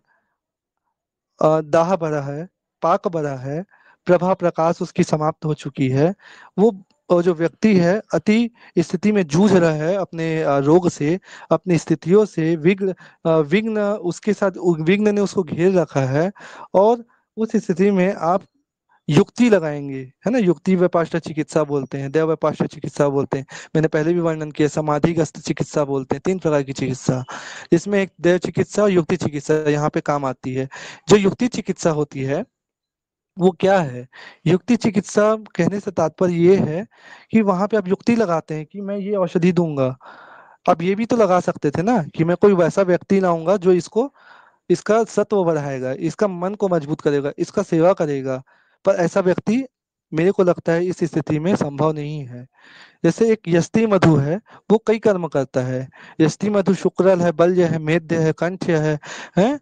दाह भरा है, पाक भरा है, प्रभा प्रकाश उसकी समाप्त हो चुकी है, वो जो व्यक्ति है अति स्थिति में जूझ रहा है अपने रोग से, अपनी स्थितियों से, विघ्न उसके साथ, विघ्न ने उसको घेर रखा है, और उस स्थिति में आप युक्ति लगाएंगे, है ना। युक्ति व्यपाष्ट चिकित्सा बोलते हैं, देव व्यपाष्ट चिकित्सा बोलते हैं, मैंने पहले भी वर्णन किया, समाधिग्रस्त चिकित्सा बोलते हैं, 3 प्रकार की चिकित्सा, जिसमें एक देव चिकित्सा और युक्ति चिकित्सा यहाँ पे काम आती है। जो युक्ति चिकित्सा होती है वो क्या है? युक्ति चिकित्सा कहने से तात्पर्य ये है कि वहां पे आप युक्ति लगाते हैं कि मैं ये औषधि दूंगा। अब ये भी तो लगा सकते थे ना कि मैं कोई वैसा व्यक्ति लाऊंगा जो इसका सत्व बढ़ाएगा, इसका मन को मजबूत करेगा, इसका सेवा करेगा, पर ऐसा व्यक्ति मेरे को लगता है इस स्थिति में संभव नहीं है। जैसे एक यष्टि मधु है, वो कई कर्म करता है। यष्टि मधु शुक्रल है, बल्य है, मेद्य है, कंठ्य है,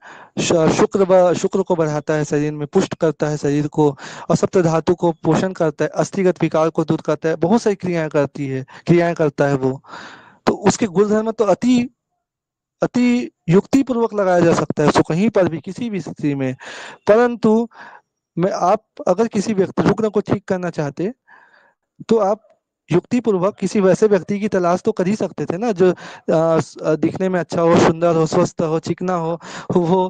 शुक्र को बढ़ाता है, शरीर में पुष्ट करता है शरीर को, और सप्त धातु को पोषण करता है, अस्थिगत विकार को दूर करता है, बहुत सारी क्रियाएं करता है वो। तो उसके गुणधर्म तो अति अति युक्ति पूर्वक लगाया जा सकता है उसको कहीं पर भी, किसी भी स्थिति में। परंतु आप अगर किसी व्यक्ति रुग्ण को ठीक करना चाहते तो आप युक्ति पूर्वक किसी वैसे व्यक्ति की तलाश तो कर ही सकते थे ना, जो दिखने में अच्छा हो, सुंदर हो, स्वस्थ हो, चिकना हो, वो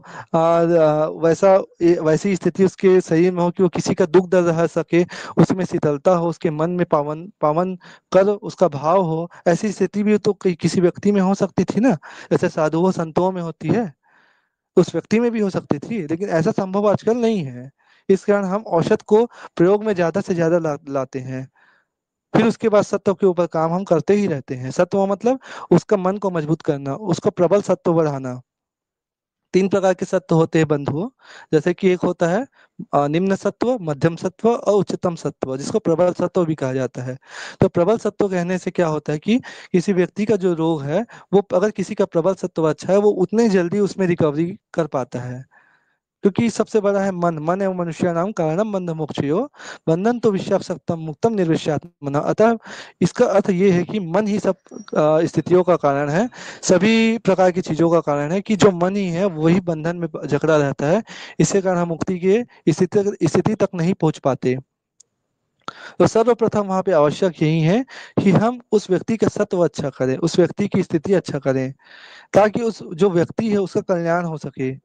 वैसी स्थिति उसके शरीर में हो कि वो किसी का दुख दर्द रह सके, उसमें शीतलता हो, उसके मन में पावन पावन कर उसका भाव हो। ऐसी स्थिति भी तो किसी व्यक्ति में हो सकती थी ना, जैसे साधुओं संतों में होती है, उस व्यक्ति में भी हो सकती थी, लेकिन ऐसा संभव आजकल नहीं है। इस कारण हम औषध को प्रयोग में ज्यादा से ज्यादा लाते हैं। फिर उसके बाद सत्व के ऊपर काम हम करते ही रहते हैं। सत्व मतलब उसका मन को मजबूत करना, उसको प्रबल सत्व बढ़ाना। 3 प्रकार के सत्व होते हैं बंधुओं, जैसे कि एक होता है निम्न सत्व, मध्यम सत्व और उच्चतम सत्व, जिसको प्रबल सत्व भी कहा जाता है। तो प्रबल सत्व कहने से क्या होता है कि किसी व्यक्ति का जो रोग है, वो अगर किसी का प्रबल सत्व अच्छा है, वो उतने जल्दी उसमें रिकवरी कर पाता है, क्योंकि सबसे बड़ा है मन। मन एवं मनुष्य नाम कारणम बंध मोक्षयो, बंधन तो विषयासक्तम मुक्तम निर्विषयात्मना। अतः इसका अर्थ ये है कि मन ही सब स्थितियों का कारण है, सभी प्रकार की चीजों का कारण है, कि जो मन ही है वही बंधन में जकड़ा रहता है। इसके कारण हम मुक्ति के स्थिति तक नहीं पहुंच पाते। तो सर्वप्रथम वहां पे आवश्यक यही है कि हम उस व्यक्ति का सत्व अच्छा करें, उस व्यक्ति की स्थिति अच्छा करें, ताकि उस जो व्यक्ति है उसका कल्याण हो सके,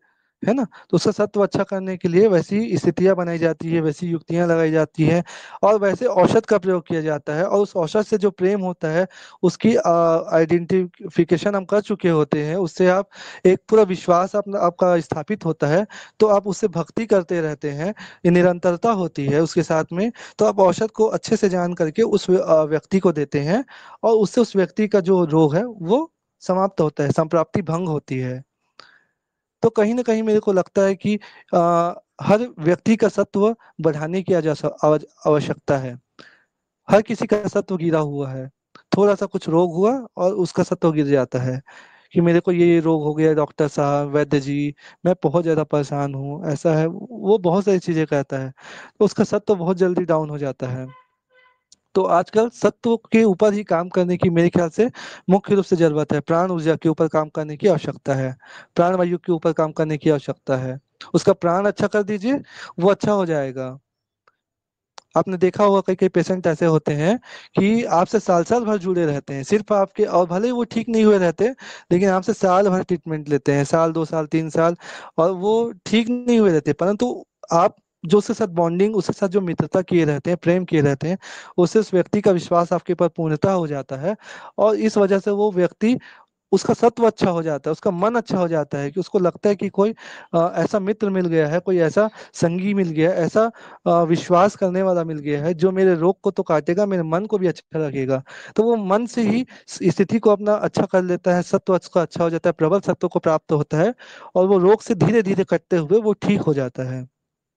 है ना। तो उसका सत्व अच्छा करने के लिए वैसी स्थितियां बनाई जाती है, वैसी युक्तियां लगाई जाती है, और वैसे औषध का प्रयोग किया जाता है। और उस औषध से जो प्रेम होता है उसकी आइडेंटिफिकेशन हम कर चुके होते हैं, उससे आप एक पूरा विश्वास अपना आपका स्थापित होता है। तो आप उससे भक्ति करते रहते हैं, ये निरंतरता होती है उसके साथ में। तो आप औषध को अच्छे से जान करके उस व्यक्ति को देते हैं, और उससे उस व्यक्ति का जो रोग है वो समाप्त होता है, संप्राप्ति भंग होती है। तो कहीं ना कहीं मेरे को लगता है कि हर व्यक्ति का सत्व बढ़ाने की आवश्यकता है। हर किसी का सत्व गिरा हुआ है, थोड़ा सा कुछ रोग हुआ और उसका सत्व गिर जाता है कि मेरे को ये रोग हो गया, डॉक्टर साहब, वैद्य जी, मैं बहुत ज्यादा परेशान हूँ, ऐसा है, वो बहुत सारी चीजें कहता है, तो उसका सत्व बहुत जल्दी डाउन हो जाता है। तो आजकल सत्व के ऊपर ही काम करने की मेरे ख्याल से मुख्य रूप से जरूरत है। प्राण ऊर्जा के ऊपर काम करने की आवश्यकता है, प्राण वायु के ऊपर काम करने की आवश्यकता है। उसका प्राण अच्छा कर दीजिए, वो अच्छा हो जाएगा। आपने देखा होगा कई कई पेशेंट ऐसे होते हैं कि आपसे साल साल भर जुड़े रहते हैं, सिर्फ आपके, और भले ही वो ठीक नहीं हुए रहते, लेकिन आपसे साल भर ट्रीटमेंट लेते हैं, साल 2 साल 3 साल, और वो ठीक नहीं हुए रहते, परंतु आप जो उसके साथ बॉन्डिंग, उसके साथ जो मित्रता किए रहते हैं, प्रेम किए रहते हैं, उससे उस व्यक्ति का विश्वास आपके ऊपर पूर्णता हो जाता है। और इस वजह से वो व्यक्ति, उसका सत्व अच्छा हो जाता है, उसका मन अच्छा हो जाता है, कि उसको लगता है कि कोई ऐसा मित्र मिल गया है, कोई ऐसा संगी मिल गया है, ऐसा विश्वास करने वाला मिल गया है जो मेरे रोग को तो काटेगा, मेरे मन को भी अच्छा रखेगा। तो वो मन से ही स्थिति को अपना अच्छा कर लेता है, सत्व उसका अच्छा हो जाता है, प्रबल सत्व को प्राप्त होता है, और वो रोग से धीरे धीरे कटते हुए वो ठीक हो जाता है।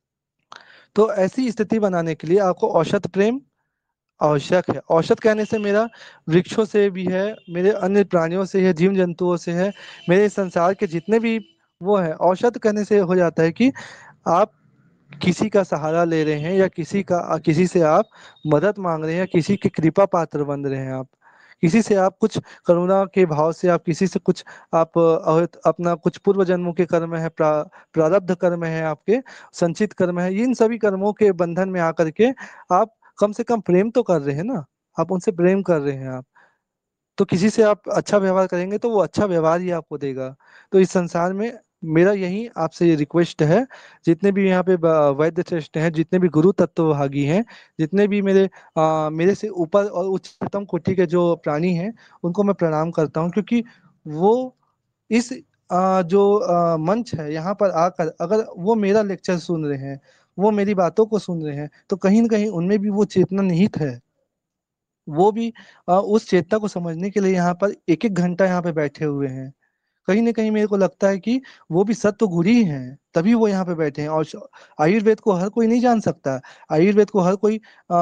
तो ऐसी स्थिति बनाने के लिए आपको औषध प्रेम आवश्यक है। औषध कहने से मेरा वृक्षों से भी है, मेरे अन्य प्राणियों से है, जीव जंतुओं से है, मेरे संसार के जितने भी वो है। औषध कहने से हो जाता है कि आप किसी का सहारा ले रहे हैं, या किसी से आप मदद मांग रहे हैं, या किसी के कृपा पात्र बन रहे हैं। आप किसी से, आप कुछ करुणा के भाव से, आप किसी से कुछ, आप अपना कुछ पूर्व जन्मों के कर्म है, प्रारब्ध कर्म है, आपके संचित कर्म है, इन सभी कर्मों के बंधन में आकर के आप कम से कम प्रेम तो कर रहे हैं ना, आप उनसे प्रेम कर रहे हैं। आप तो किसी से आप अच्छा व्यवहार करेंगे तो वो अच्छा व्यवहार ही आपको देगा। तो इस संसार में मेरा यही आपसे रिक्वेस्ट है, जितने भी यहाँ पे वैद्य श्रेष्ठ हैं, जितने भी गुरु तत्वभागी हैं, जितने भी मेरे से ऊपर और उच्चतम कोटि के जो प्राणी हैं, उनको मैं प्रणाम करता हूँ, क्योंकि वो इस जो मंच है यहाँ पर आकर, अगर वो मेरा लेक्चर सुन रहे हैं, वो मेरी बातों को सुन रहे हैं, तो कहीं ना कहीं उनमें भी वो चेतना निहित है। वो भी उस चेतना को समझने के लिए यहाँ पर एक एक घंटा यहाँ पे बैठे हुए हैं। कहीं ना कहीं मेरे को लगता है कि वो भी सत्व गुरु ही हैं, तभी वो यहाँ पे बैठे हैं। और आयुर्वेद को हर कोई नहीं जान सकता, आयुर्वेद को हर कोई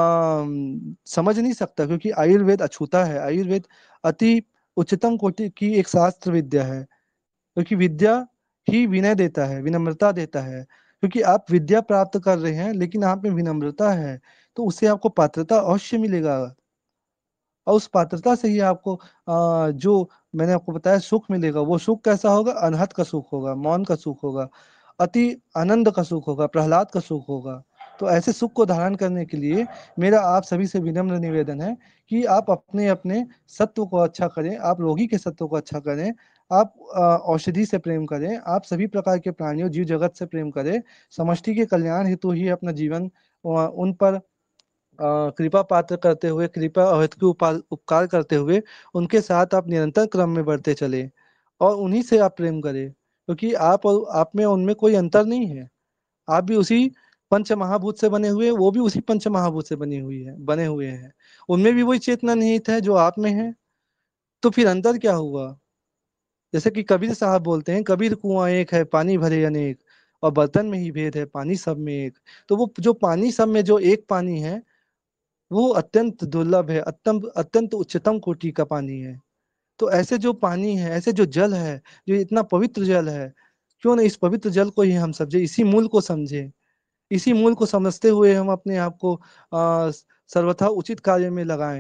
समझ नहीं सकता, क्योंकि आयुर्वेद अछूता है। आयुर्वेद अति उच्चतम कोटि की एक शास्त्र विद्या है, क्योंकि विद्या ही विनय देता है, विनम्रता देता है। क्योंकि आप विद्या प्राप्त कर रहे हैं, लेकिन आप में विनम्रता है, तो उससे आपको पात्रता अवश्य मिलेगा। और उस पात्रता से ही आपको जो मैंने आपको बताया सुख मिलेगा। वो सुख कैसा होगा? अनहद का सुख होगा, मौन का सुख होगा, अति आनंद का सुख होगा, प्रहलाद का सुख होगा। तो ऐसे सुख को धारण करने के लिए मेरा आप सभी से विनम्र निवेदन है कि आप अपने अपने सत्व को अच्छा करें, आप रोगी के सत्व को अच्छा करें, आप औषधि से प्रेम करें, आप सभी प्रकार के प्राणियों, जीव जगत से प्रेम करें। समष्टि के कल्याण हेतु ही अपना जीवन उन पर कृपा पात्र करते हुए, कृपा अहित के उपकार करते हुए उनके साथ आप निरंतर क्रम में बढ़ते चले, और उन्हीं से आप प्रेम करें, क्योंकि आप और आप में उनमें कोई अंतर नहीं है। आप भी उसी पंच महाभूत से बने हुए, वो भी उसी पंच महाभूत से बने हुए हैं। उनमें भी वही चेतना निहित है जो आप में है। तो फिर अंतर क्या हुआ? जैसे कि कबीर साहब बोलते हैं, कबीर कुआं एक है, पानी भरे अनेक, और बर्तन में ही भेद है, पानी सब में एक। तो वो जो पानी सब में जो एक पानी है, वो अत्यंत दुर्लभ है, अत्यंत अत्यंत उच्चतम कोटि का पानी है। तो ऐसे जो पानी है, ऐसे जो जल है, जो इतना पवित्र जल है, क्यों ना इस पवित्र जल को ही हम समझे, इसी मूल को समझे। इसी मूल को समझते हुए हम अपने आप को सर्वथा उचित कार्य में लगाएं।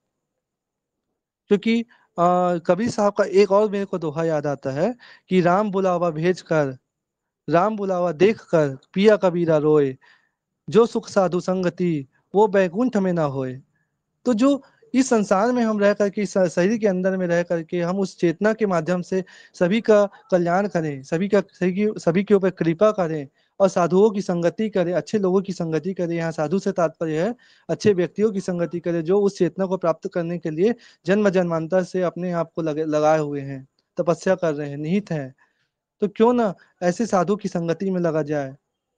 क्योंकि कबीर साहब का एक और मेरे को दोहा याद आता है कि राम बुलावा भेज कर, राम बुलावा देख कर पिया कबीरा रोए, जो सुख साधु संगति वो बैकुंठ में ना होए। तो जो इस संसार में हम रह करके, इस शरीर के अंदर में रह करके हम उस चेतना के माध्यम से सभी का कल्याण करें, सभी के ऊपर कृपा करें और साधुओं की संगति करें, अच्छे लोगों की संगति करें। यहाँ साधु से तात्पर्य है अच्छे व्यक्तियों की संगति करें जो उस चेतना को प्राप्त करने के लिए जन्म जन्मांतर से अपने आप को लगाए हुए हैं, तपस्या कर रहे हैं, निहित हैं। तो क्यों ना ऐसे साधु की संगति में लगा जाए,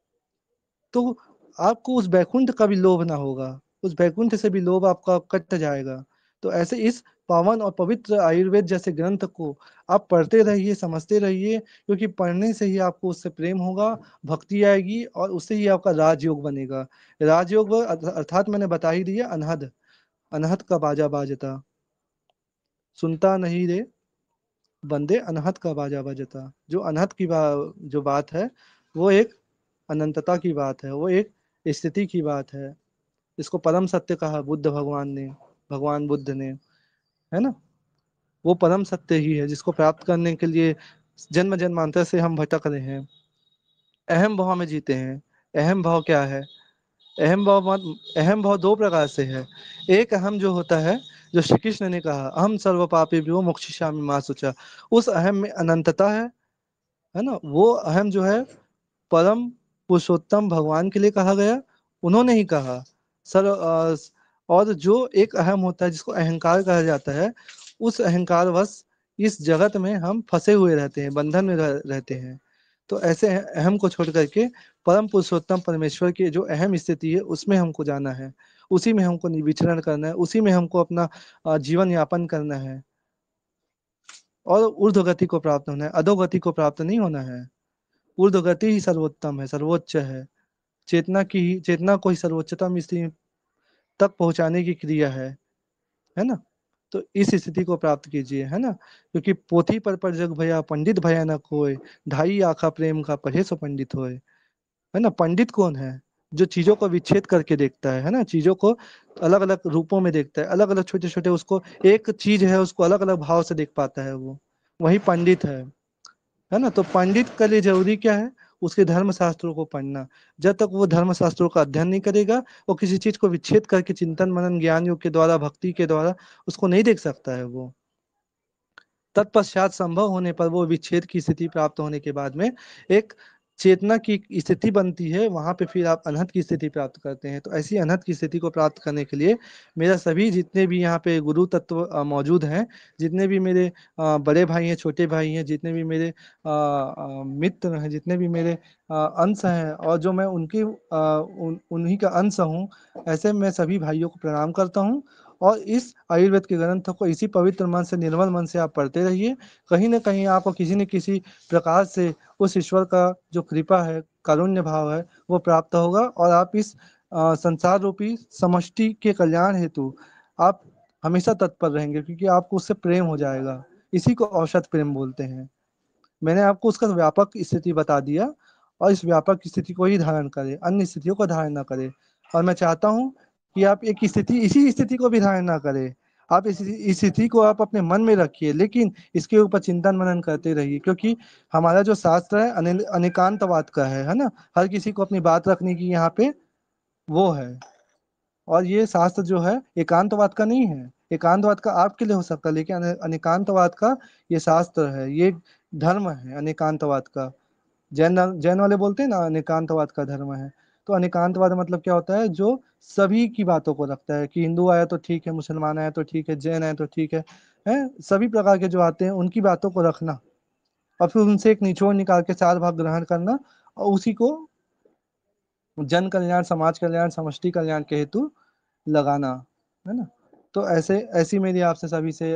तो आपको उस बैकुंठ का भी लोभ ना होगा, उस बैकुंठ से भी लोभ आपका कट जाएगा। तो ऐसे इस पावन और पवित्र आयुर्वेद जैसे ग्रंथ को आप पढ़ते रहिए, समझते रहिए, क्योंकि पढ़ने से ही आपको उससे प्रेम होगा, भक्ति आएगी और उससे ही आपका राजयोग बनेगा। राजयोग अर्थात मैंने बता ही दिया, अनहद, अनहद का बाजा बाजता, सुनता नहीं रे बंदे अनहद का बाजा बजता। जो अनहद की जो बात है वो एक अनंतता की बात है, वो एक स्थिति की बात है। इसको परम सत्य कहा बुद्ध भगवान ने, भगवान बुद्ध ने, है ना। वो परम सत्य ही है जिसको प्राप्त करने के लिए जन्म जन्मांतर से हम भटक रहे हैं, अहम भाव में जीते हैं। अहम भाव क्या है? अहम भाव दो प्रकार से है। एक अहम जो होता है, जो श्री कृष्ण ने कहा अहम सर्व पापेभ्यो मोक्षयिष्यामि मा शुचा, उस अहम में अनंतता है ना। वो अहम जो है परम पुरुषोत्तम भगवान के लिए कहा गया, उन्होंने ही कहा। और जो एक अहम होता है जिसको अहंकार कहा जाता है, उस अहंकारवश इस जगत में हम फंसे हुए रहते हैं, बंधन में रहते हैं। तो ऐसे अहम को छोड़ करके परम पुरुषोत्तम परमेश्वर की जो अहम स्थिति है उसमें हमको जाना है, उसी में हमको विचरण करना है, उसी में हमको अपना जीवन यापन करना है और ऊर्ध्वगति को प्राप्त होना है, अधोगति को प्राप्त नहीं होना है। ऊर्ध्वगति ही सर्वोत्तम है, सर्वोच्च है। चेतना को ही सर्वोच्चतम स्थिति तक पहुंचाने की क्रिया है ना। तो इस स्थिति को प्राप्त कीजिए, है ना। क्योंकि पोथी पर जग भया पंडित भया न कोय, ढाई आखा प्रेम का पढ़े सो पंडित होए, है ना। पंडित कौन है? जो चीजों को विच्छेद करके देखता है ना, चीजों को अलग अलग रूपों में देखता है, अलग अलग छोटे छोटे, उसको एक चीज है उसको अलग अलग भाव से देख पाता है, वो वही पंडित है ना। तो पंडित के लिए जरूरी क्या है? उसके धर्म शास्त्रों को पढ़ना। जब तक वो धर्म शास्त्रों का अध्ययन नहीं करेगा, वो किसी चीज को विच्छेद करके चिंतन मनन ज्ञान योग के द्वारा, भक्ति के द्वारा उसको नहीं देख सकता है। वो तत्पश्चात संभव होने पर वो विच्छेद की स्थिति प्राप्त होने के बाद में एक चेतना की स्थिति बनती है, वहां पे फिर आप अनहद की स्थिति प्राप्त करते हैं। तो ऐसी अनहद की स्थिति को प्राप्त करने के लिए मेरा सभी जितने भी यहाँ पे गुरु तत्व मौजूद हैं, जितने भी मेरे बड़े भाई हैं, छोटे भाई हैं, जितने भी मेरे मित्र हैं, जितने भी मेरे अंश हैं, और जो मैं उन्हीं का अंश हूँ, ऐसे मैं सभी भाइयों को प्रणाम करता हूँ। और इस आयुर्वेद के ग्रंथ को इसी पवित्र मन से, निर्मल मन से आप पढ़ते रहिए। कहीं ना कहीं आपको किसी न किसी प्रकार से उस ईश्वर का जो कृपा है, कारुण्य भाव है, वो प्राप्त होगा और आप इस संसार रूपी समष्टि के कल्याण हेतु आप हमेशा तत्पर रहेंगे, क्योंकि आपको उससे प्रेम हो जाएगा। इसी को औषध प्रेम बोलते हैं। मैंने आपको उसका व्यापक स्थिति बता दिया, और इस व्यापक स्थिति को ही धारण करें, अन्य स्थितियों को धारण ना करें। और मैं चाहता हूँ कि आप एक स्थिति, इसी स्थिति को भी धारण ना करें। आप इस स्थिति को आप अपने मन में रखिए, लेकिन इसके ऊपर चिंतन मनन करते रहिए, क्योंकि हमारा जो शास्त्र है अनेकांतवाद का है ना। हर किसी को अपनी बात रखने की यहाँ पे वो है। और ये शास्त्र जो है एकांतवाद का नहीं है। एकांतवाद का आपके लिए हो सकता है, लेकिन अनेकांतवाद का ये शास्त्र है, ये धर्म है अनेकांतवाद का। जैन वाले बोलते हैं ना अनेकांतवाद का धर्म है। तो अनेकांतवाद मतलब क्या होता है? जो सभी की बातों को रखता है, कि हिंदू आया तो ठीक है, मुसलमान आया तो ठीक है, जैन आया तो ठीक है, सभी प्रकार के जो आते हैं उनकी बातों को रखना, और फिर उनसे एक निचोड़ निकाल के चार भाग ग्रहण करना, और उसी को जन कल्याण, समाज कल्याण, समष्टि कल्याण के हेतु लगाना, है ना। तो ऐसी मेरी आपसे सभी से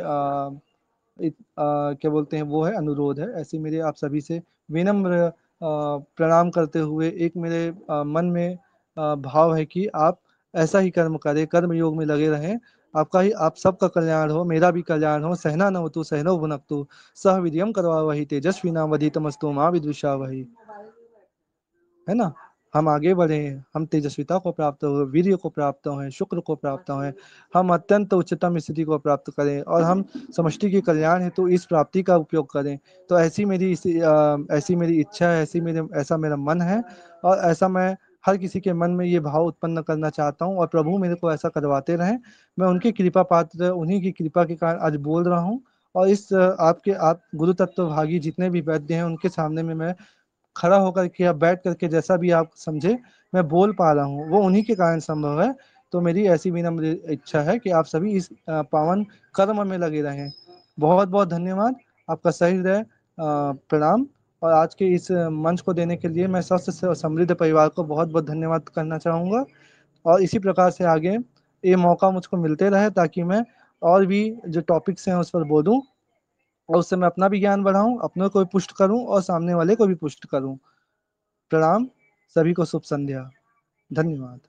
क्या बोलते हैं वो है अनुरोध है। ऐसी मेरे आप सभी से विनम्र प्रणाम करते हुए एक मेरे मन में भाव है कि आप ऐसा ही कर्म करें, कर्म योग में लगे रहें। आप सबका कल्याण हो, मेरा भी कल्याण हो। सहना न हो तो सहनो भुनक्तु, सह विद्यम करवा वही तेजस्वी नाम वधितमस्तु माँ विदुषा वही, है ना। हम आगे बढ़े, हम तेजस्विता को प्राप्त हो, वीर्य को प्राप्त हो, शुक्र को प्राप्त हो, हम अत्यंत उच्चतम स्थिति को प्राप्त करें, और हम समष्टि के कल्याण हेतु तो इस प्राप्ति का उपयोग करें। तो ऐसी मेरी इच्छा है, ऐसा मेरा मन है, और ऐसा मैं हर किसी के मन में ये भाव उत्पन्न करना चाहता हूँ और प्रभु मेरे को ऐसा करवाते रहें। मैं उनकी कृपा पात्र, उन्हीं की कृपा के कारण आज बोल रहा हूँ और इस आप गुरु तत्व भागी जितने भी वैद्य हैं उनके सामने में मैं खड़ा होकर के या बैठ करके जैसा भी आप समझे मैं बोल पा रहा हूँ, वो उन्हीं के कारण संभव है। तो मेरी ऐसी विनम्र इच्छा है कि आप सभी इस पावन कर्म में लगे रहें। बहुत बहुत धन्यवाद, आपका सही रहे, प्रणाम। और आज के इस मंच को देने के लिए मैं स्वस्थ और समृद्ध परिवार को बहुत बहुत धन्यवाद करना चाहूँगा और इसी प्रकार से आगे ये मौका मुझको मिलते रहे ताकि मैं और भी जो टॉपिक्स हैं उस पर बोलूँ और उससे मैं अपना भी ज्ञान बढ़ाऊं, अपने को भी पुष्ट करूं और सामने वाले को भी पुष्ट करूं। प्रणाम, सभी को शुभ संध्या। धन्यवाद।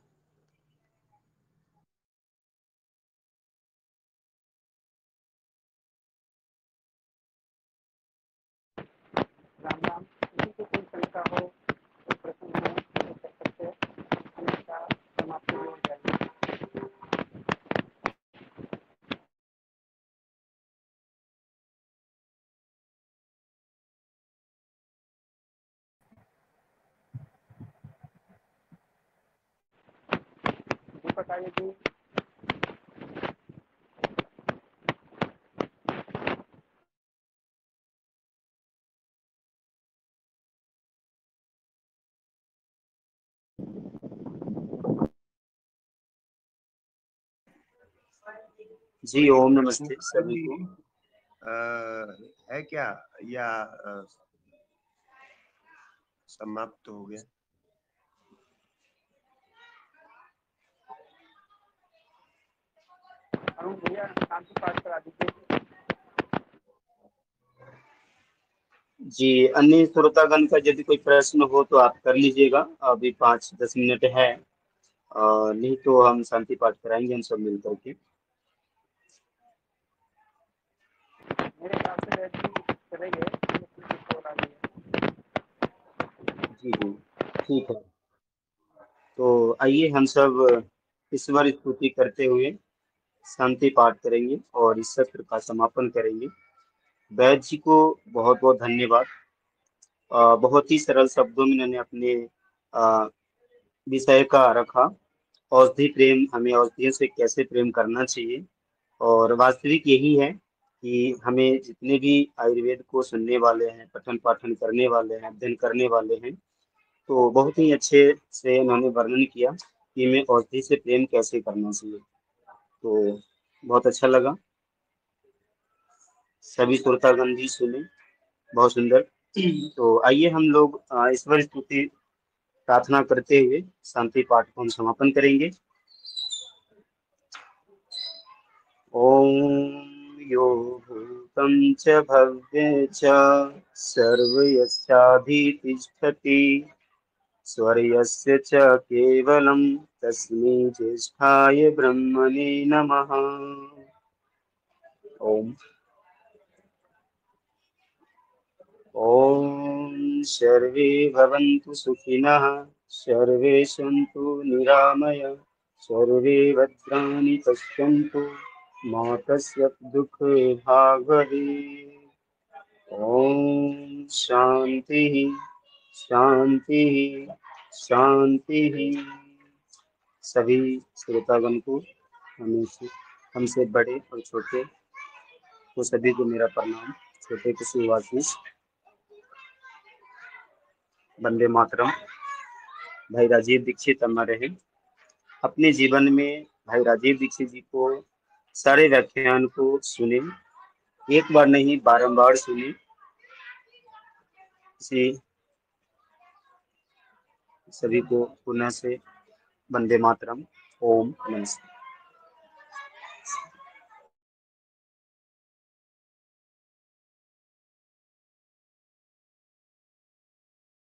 राम राम। किसी को कोई शंका हो, कोई प्रश्न हो तो कर सकते हैं, अन्यथा समाप्ति हो जाएगी। दीपक आर्य जी। जी ओम नमस्ते सभी को। है क्या या समाप्त हो गया? अरुण भैया शांति पाठ करा दीजिए। जी, अन्य श्रोतागण का यदि कोई प्रश्न हो तो आप कर लीजिएगा, अभी 5-10 मिनट है, नहीं तो हम शांति पाठ कराएंगे हम सब मिल करके। मेरे ख्याल से वैद्य जी चले गए, लेकिन कॉल आ गई है। जी जी ठीक है, तो आइए हम सब ईश्वर स्तुति करते हुए शांति पाठ करेंगे और इस सत्र का समापन करेंगे। वैद्य जी को बहुत बहुत धन्यवाद। बहुत ही सरल शब्दों में इन्होंने अपने विषय का रखा, औषधि प्रेम, हमें औषधियों से कैसे प्रेम करना चाहिए। और वास्तविक यही है कि हमें जितने भी आयुर्वेद को सुनने वाले हैं, पठन पाठन करने वाले हैं, अध्ययन करने वाले हैं, तो बहुत ही अच्छे से उन्होंने वर्णन किया कि हमें औषधि से प्रेम कैसे करना चाहिए। तो बहुत अच्छा लगा, सभी श्रोतागण भी सुने, बहुत सुंदर। तो आइए हम लोग ईश्वर स्तुति प्रार्थना करते हुए शांति पाठ को हम समापन करेंगे। ओम यो भूतं च भव्य च सर्वयस्याधितिष्ठति स्वर्यस्य च केवलं तस्मै ज्येष्ठाय ब्रह्मणे नमः। ओम ॐ सर्वे भवन्तु सुखिनः, सर्वे सन्तु निरामय, सर्वे भद्राणि पश्यन्तु, मा कश्चित् दुःखभाग् भवेत्। ॐ शान्तिः शान्तिः शान्तिः। सभी श्रोतागण को हमसे बड़े और छोटे को सभी को मेरा प्रणाम। छोटे को शुभाशीष। वंदे मातरम। भाई राजीव दीक्षित अमर रहे। अपने जीवन में भाई राजीव दीक्षित जी को सारे व्याख्यान को सुने, एक बार नहीं बारंबार सुने। इसी सभी को पुनः से वंदे मातरम। ओम नमस्ते।